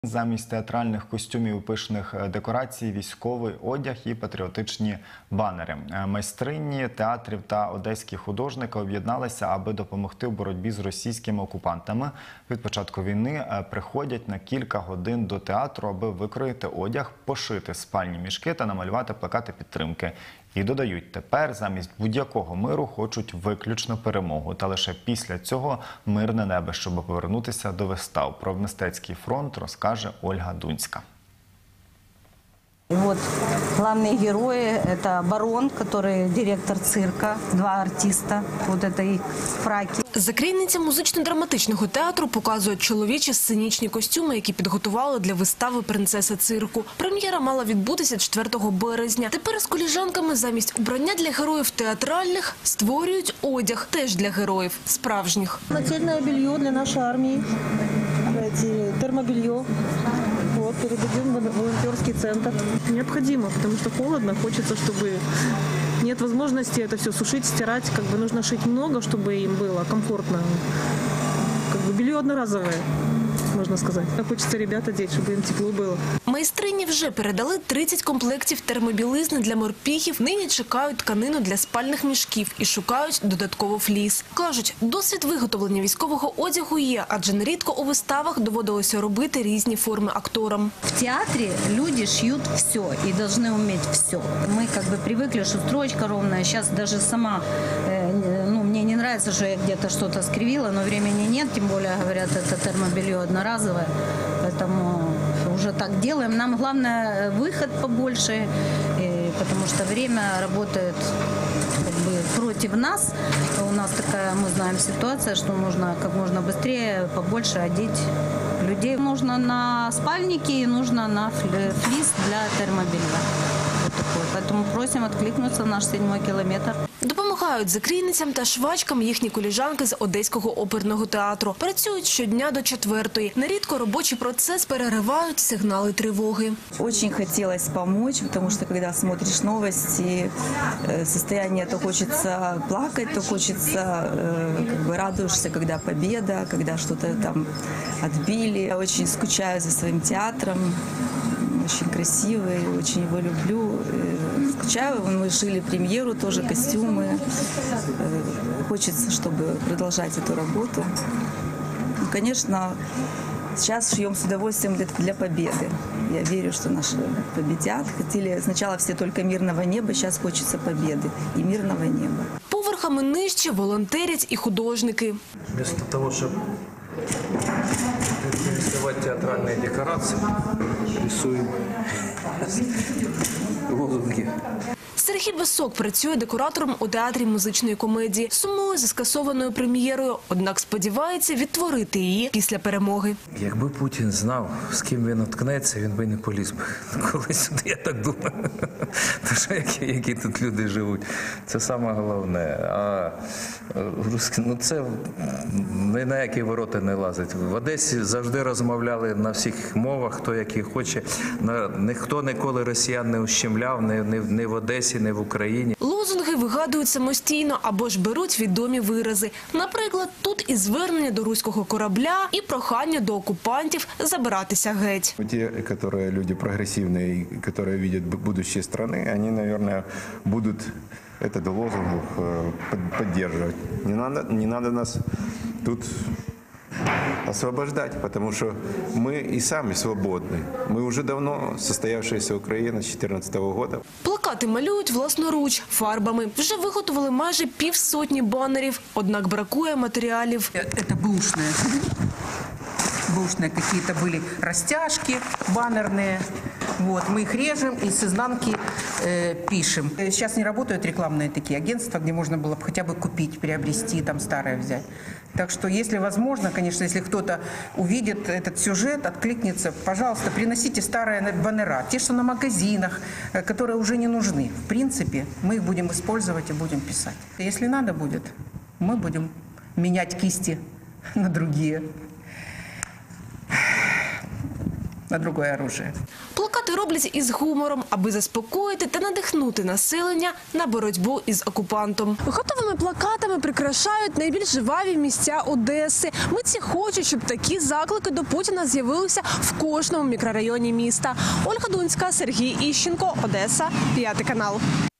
Замість театральних костюмів і пишних декорацій, військовий одяг і патріотичні банери. Майстрині театрів та одеські художники об'єдналися, аби допомогти у боротьбі з російськими окупантами. Від початку війни приходять на кілька годин до театру, аби викроїти одяг, пошити спальні мішки та намалювати плакати підтримки. І додають, тепер замість будь-якого миру хочуть виключно перемогу. Та лише після цього мирне небо, щоб повернутися до вистав. Про мистецький фронт розкаже Ольга Дунська. Вот главные герои – это Барон, который директор цирка, два артиста, вот это их фраки. Закрійниця музично-драматичного театру показує чоловічі сценічні костюми, які підготували для вистави «Принцеса цирку». Прем'єра мала відбутися 4 березня. Тепер з коліжанками замість убрання для героїв театральних створюють одяг теж для героїв справжніх. Нательное белье для нашей армии, термобелье. Вот, передадим в волонтерский центр. Необходимо, потому что холодно, хочется, чтобы нет возможности это все сушить, стирать. Как бы нужно шить много, чтобы им было комфортно. Как бы белье одноразовое, можно сказать. Хочется ребят одеть, чтобы им тепло было. Майстрині вже передали 30 комплектів термобілизни для морпіхів. Нині чекають тканину для спальних мішків і шукають додатково фліс. Кажуть, досвід виготовлення військового одягу є, адже нерідко у виставах доводилося робити різні форми акторам. В театре люди шьют все и должны уметь все. Мы как бы привыкли, что строчка ровная. Сейчас даже сама, мне не нравится, что я где-то что-то скривила, но времени нет. Тем более, говорят, это термобелье одноразовое. Поэтому уже так делаем. Нам главное выход побольше, потому что время работает как бы против нас. У нас такая, мы знаем, ситуация, что нужно как можно быстрее, побольше одеть людей. Нужно на спальники, нужно на флис для термобелья. Вот такой. Поэтому просим откликнуться в наш 7-й кілометр. Допомагають закрійницям та швачкам їхні коліжанки з Одеського оперного театру. Працюють щодня до 4-ї. Нерідко робочий процес переривають сигнали тривоги. Очень хотелось помочь, потому что когда смотришь новости, состояние то хочется плакать, то хочется, как бы радуешься, когда победа, когда что-то там отбили. Я очень скучаю за своим театром. Очень красивый, очень его люблю. Скучаю, мы шили премьеру, тоже костюмы. Хочется, чтобы продолжать эту работу. Конечно, сейчас шьем с удовольствием для победы. Я верю, что наши победят. Хотели сначала все только мирного неба, сейчас хочется победы и мирного неба. Поверхами нижче волонтерять і художники. Вместо того, чтобы рисовать театральные декорации, рисуем лозунги. Сергій Басок працює декоратором у театрі музичної комедії. Сумує за скасованою прем'єрою, однак сподівається відтворити її після перемоги. Якби Путін знав, з ким він уткнеться, він би не поліз би. Колись сюди, я так думаю. Тому що які тут люди живуть. Це саме головне. А це ні на які ворота не лазить. В Одесі завжди розмовляли на всіх мовах, хто який хоче. Ніхто ніколи росіян не ущемляв, ні в Одесі, ні в Україні. Лозунги вигадують самостійно або ж беруть відомі вирази. Наприклад, тут і звернення до руського корабля, і прохання до окупантів забиратися геть. Ті, які люди прогресивні, які бачать будущее страны, вони, наверное, будуть этот лозунг поддерживать. Не надо нас тут освобождать, потому что мы и сами свободны. Мы уже давно состоявшаяся Украина с 2014 года. Плакати малюють власноруч, фарбами. Вже виготовили майже 50 банерів, однак бракує матеріалів. Это бэушные. Бэушные какие-то были растяжки баннерные. Вот, мы их режем и с изнанки пишем. Сейчас не работают рекламные такие агентства, где можно было бы хотя бы купить, приобрести, там старое взять. Так что, если возможно, конечно, если кто-то увидит этот сюжет, откликнется, пожалуйста, приносите старые баннера, те, что на магазинах, которые уже не нужны. В принципе, мы их будем использовать и будем писать. Если надо будет, мы будем менять кисти на другие. на другое оружие. Плакати роблять із гумором, аби заспокоїти та надихнути населення на боротьбу із окупантом. Готовими плакатами прикрашають найбільш жваві місця Одеси. Митці хочуть, щоб такі заклики до Путіна з'явилися в кожному мікрорайоні міста. Ольга Дунська, Сергій Іщенко, Одеса, 5 канал.